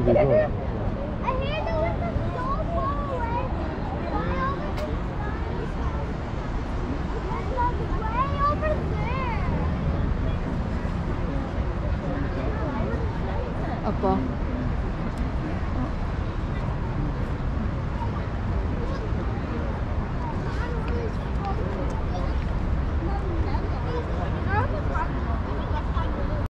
be good. I hear there was a so far away. Way over there. Apa?